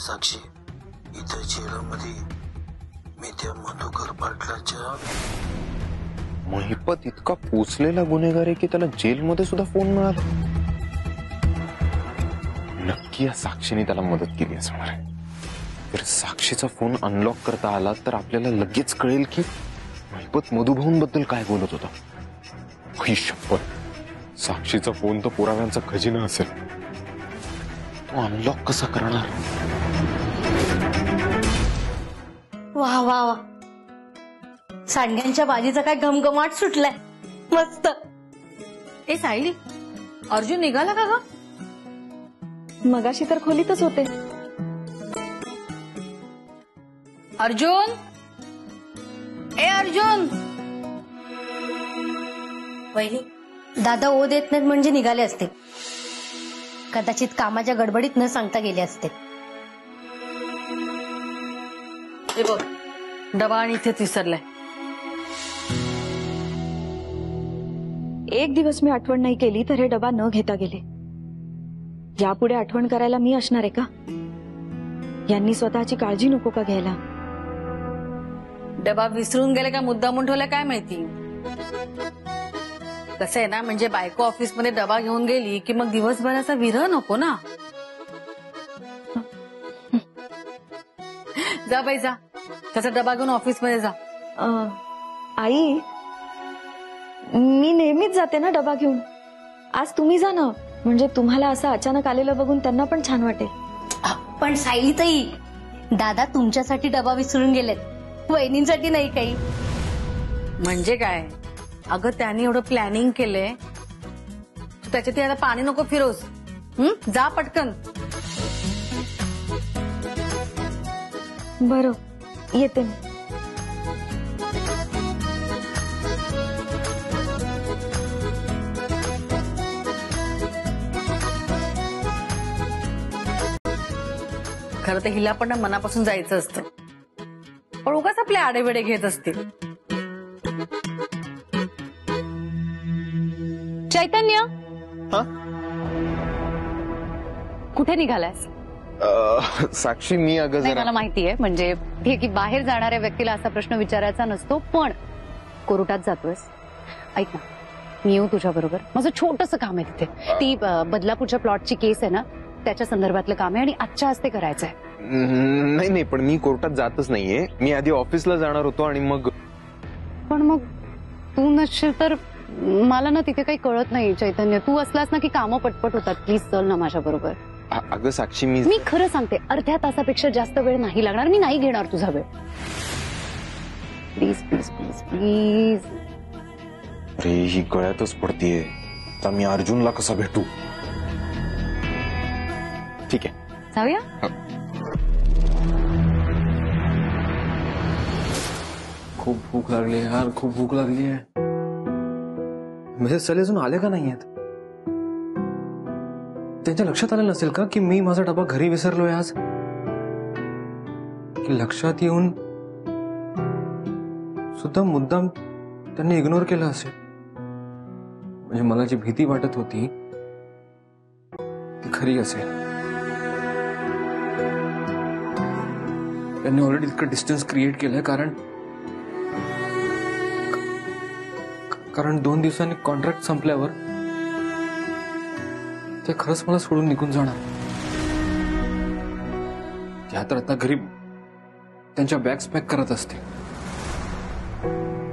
साक्षी, इथं जेलमध्ये मी त्या मधुकर पाटलाच्या महिपत इतका पोचलेला गुन्हेगार आहे की त्याला जेलमध्ये सुद्धा फोन मिळाला. नक्की या साक्षीने त्याला मदत केली असणार आहे. जर साक्षीचा फोन अनलॉक करता आला तर आपल्याला लगेच कळेल की महिपत मधुभाऊंबद्दल काय बोलत होता. ही शपथ, साक्षीचा फोन तर पुराव्यांचा खजिना असेल. तो अनलॉक कसा करणार? वाह वाह वाह, सांडग्यांच्या बाजीचा काय घमघमाट सुटलाय. मस्त. ए सायली, अर्जुन निघाला का ग? मगाशी तर खोलीतच होते. अर्जुन, ए अर्जुन. वहिनी, दादा ओ देत नाहीत म्हणजे निघाले असते. कदाचित कामाच्या गडबडीत न सांगता गेले असते. हे बघ, डबा आणि इथेच विसरलाय. एक दिवस मी आठवण नाही केली तर हे डबा न घेता गेले. यापुढे आठवण करायला मी असणार आहे का? यांनी स्वतःची काळजी नको का घ्यायला? डबा विसरून गेले का मुद्दामून ठेवला काय माहिती. कसं आहे ना, म्हणजे बायको ऑफिस मध्ये डबा घेऊन गेली की मग दिवसभराचा विरह नको ना. जा बाई जा, त्याचा डबा घेऊन ऑफिस मध्ये जा. आई, मी नेहमीच जाते ना डबा घेऊन. आज तुम्ही जा ना, म्हणजे तुम्हाला असं अचानक आलेलं बघून त्यांना पण छान वाटेल. पण सायली ताई, दादा तुमच्यासाठी डबा विसरून गेलेत, वहिनींसाठी नाही काही. म्हणजे काय अगं, त्यांनी एवढं प्लॅनिंग केलंय, त्याच्यात आता पाणी नको फिरोस. जा पटकन. बरं, येते मी. खरं तर हिला पण मनापासून जायचं असतं, पण उगाच आपले आडेवेडे घेत असतील. चैतन्य, कुठे निघालायस? साक्षी, मी अगं नाही, जरा मला माहितीये, म्हणजे ठीक की बाहेर जाणाऱ्या व्यक्तीला असा प्रश्न विचारायचा नसतो, पण कोर्टात जातोयस. ऐक ना, मी येऊ तुझ्या बरोबर. माझं छोटंसं काम आहे तिथे. ती बदलापूरच्या प्लॉटची केस आहे ना, त्याच्या संदर्भातलं काम आहे आणि आजच्या हस्ते करायचंय. नाही नाही, पण मी कोर्टात जातच नाहीये. मी आधी ऑफिसला जाणार होतो आणि मग. पण मग तू नसशील तर मला ना तिथे काही कळत नाही. चैतन्य, तू असलास ना की कामं पटपट होतात. प्लीज चल ना माझ्या बरोबर. अगं साक्षी, मी खरं सांगते, अर्ध्या तासापेक्षा जास्त वेळ नाही लागणार. मी नाही घेणार तुझा वेळ. Please please please please. अरे, ही गळ्यातच पडतीये. तर मी अर्जुनला कसा भेटू? ठीक आहे, जाऊया. खूप भूक लागली यार, खूप भूक लागली आहे. मेसेज चले अजून आले का नाही आहेत? त्यांच्या लक्षात आलं नसेल का की मी माझा डबा घरी विसरलोय आज? की लक्षात येऊन सुद्धा मुद्दाम त्यांनी इग्नोर केलं असेल? म्हणजे मला जी भीती वाटत होती ती खरी असेल. त्यांनी ऑलरेडी इतकं डिस्टन्स क्रिएट केलंय कारण 2 दिवसांनी कॉन्ट्रॅक्ट संपल्यावर ते खरंच मला सोडून निघून जाणार. त्या तर आता घरी त्यांच्या बॅग्स पॅक करत असतील.